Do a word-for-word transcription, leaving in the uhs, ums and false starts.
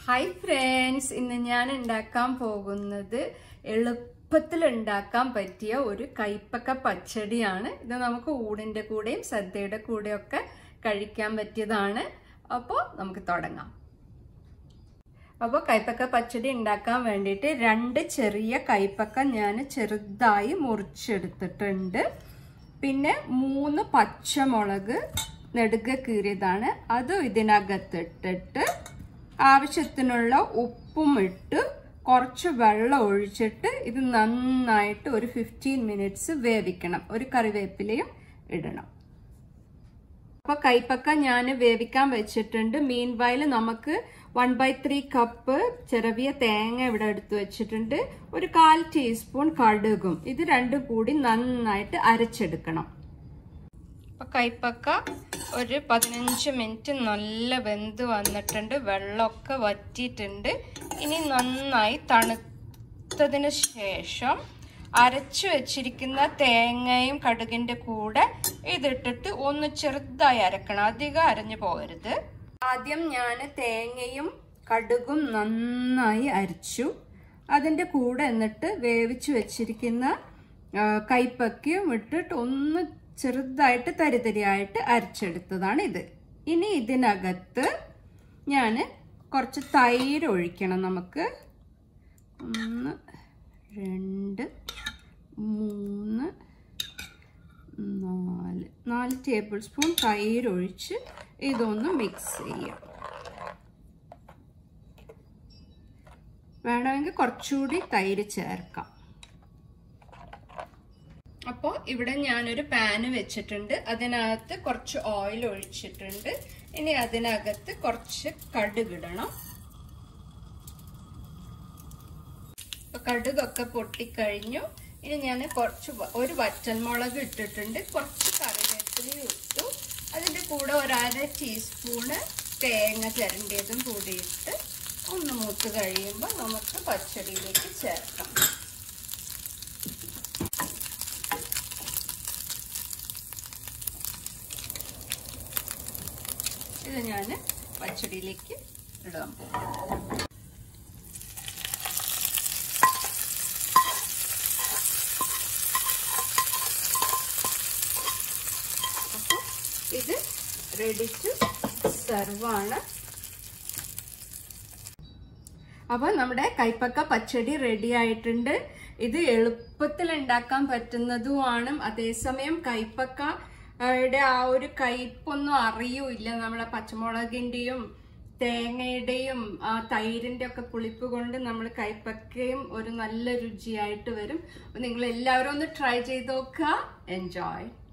Hi friends, ഇന്ന് ഞാൻ ഉണ്ടാക്കാൻ പോകുന്നത് എളുപ്പത്തിൽ ഉണ്ടാക്കാൻ പറ്റിയ ഒരു കൈപ്പക്ക പച്ചടിയാണ്. ഇത് നമുക്ക് ഊണിൻ്റെ കൂടെയും സദ്യയുടെ കൂടെയൊക്കെ കഴിക്കാൻ പറ്റിയതാണ്. അപ്പോൾ നമുക്ക് തുടങ്ങാം. അപ്പോൾ കൈപ്പക്ക പച്ചടി ഉണ്ടാക്കാൻ വേണ്ടിയിട്ട് രണ്ട് ചെറിയ കൈപ്പക്ക ഞാൻ ചെറുതായി മുറിച്ചെടുത്തിട്ടുണ്ട്. പിന്നെ മൂന്ന് പച്ചമുളക് നെടുക കീറിയതാണ്, അതും ഇതിനകത്തിട്ടിട്ട് ആവശ്യത്തിനുള്ള ഉപ്പും ഇട്ട് കുറച്ച് വെള്ളം ഒഴിച്ചിട്ട് ഇത് നന്നായിട്ട് ഒരു ഫിഫ്റ്റീൻ മിനിറ്റ്സ് വേവിക്കണം. ഒരു കറിവേപ്പിലയും ഇടണം. അപ്പോൾ കൈപ്പക്ക ഞാൻ വേവിക്കാൻ വെച്ചിട്ടുണ്ട്. മീൻ വൈൽ നമുക്ക് വൺ ബൈ ത്രീ കപ്പ് ചെറിയ തേങ്ങ ഇവിടെ എടുത്ത് വെച്ചിട്ടുണ്ട്. ഒരു കാൽ ടീസ്പൂൺ കടുകും, ഇത് രണ്ടും കൂടി നന്നായിട്ട് അരച്ചെടുക്കണം. അപ്പോൾ കൈപ്പക്ക ഒരു പതിനഞ്ച് മിനിറ്റ് നല്ല വെന്ത് വന്നിട്ടുണ്ട്, വെള്ളമൊക്കെ വറ്റിയിട്ടുണ്ട്. ഇനി നന്നായി തണുത്തതിന് ശേഷം അരച്ചു വെച്ചിരിക്കുന്ന തേങ്ങയും കടുകിൻ്റെ കൂടെ ഇതിട്ടിട്ട് ഒന്ന് ചെറുതായി അരക്കണം, അധികം അരഞ്ഞു പോകരുത്. ആദ്യം ഞാൻ തേങ്ങയും കടുകും നന്നായി അരച്ചു. അതിൻ്റെ കൂടെ എന്നിട്ട് വേവിച്ചു വെച്ചിരിക്കുന്ന കൈപ്പക്കയും ഇട്ടിട്ട് ഒന്ന് ചെറുതായിട്ട് തരിതരിയായിട്ട് അരച്ചെടുത്തതാണ് ഇത്. ഇനി ഇതിനകത്ത് ഞാൻ കുറച്ച് തൈര് ഒഴിക്കണം. നമുക്ക് ഒന്ന് രണ്ട് മൂന്ന് നാല് നാല് ടേബിൾ സ്പൂൺ തൈര് ഒഴിച്ച് ഇതൊന്ന് മിക്സ് ചെയ്യാം. വേണമെങ്കിൽ കുറച്ചുകൂടി തൈര് ചേർക്കാം. അപ്പോൾ ഇവിടെ ഞാനൊരു പാന് വെച്ചിട്ടുണ്ട്, അതിനകത്ത് കുറച്ച് ഓയിൽ ഒഴിച്ചിട്ടുണ്ട്. ഇനി അതിനകത്ത് കുറച്ച് കടുകിടണം. അപ്പോൾ കടുകൊക്കെ പൊട്ടിക്കഴിഞ്ഞു. ഇനി ഞാൻ കുറച്ച് ഒരു വറ്റൽമുളക് ഇട്ടിട്ടുണ്ട്, കുറച്ച് കറിവേപ്പില ഇട്ടു. അതിൻ്റെ കൂടെ ഒരു അര ടീസ്പൂണ് തേങ്ങ ചിരണ്ടിയതും കൂടി ഇട്ട് ഒന്ന് മൂത്ത് കഴിയുമ്പോൾ നമുക്ക് പച്ചടിയിലേക്ക് ചേർക്കാം. ഇത് ഞാൻ പച്ചടിയിലേക്ക് ഇടാൻ പോകും. അപ്പോൾ ഇത് റെഡി ടു സെർവ് ആണ്. അപ്പോൾ നമ്മുടെ കൈപ്പക്ക പച്ചടി റെഡി ആയിട്ടുണ്ട്. ഇത് എളുപ്പത്തിൽ ഉണ്ടാക്കാൻ പറ്റുന്നതുമാണ്. അതേസമയം കൈപ്പക്ക യുടെ ആ ഒരു കയ്പൊന്നും അറിയൂല്ല. നമ്മളെ പച്ചമുളകിന്റെയും തേങ്ങയുടെയും ആ തൈരിന്റെ ഒക്കെ പുളിപ്പ് കൊണ്ട് നമ്മൾ കൈപ്പക്കയും ഒരു നല്ല രുചിയായിട്ട് വരും. നിങ്ങൾ എല്ലാവരും ഒന്ന് ട്രൈ ചെയ്ത് നോക്കുക. എൻജോയ്.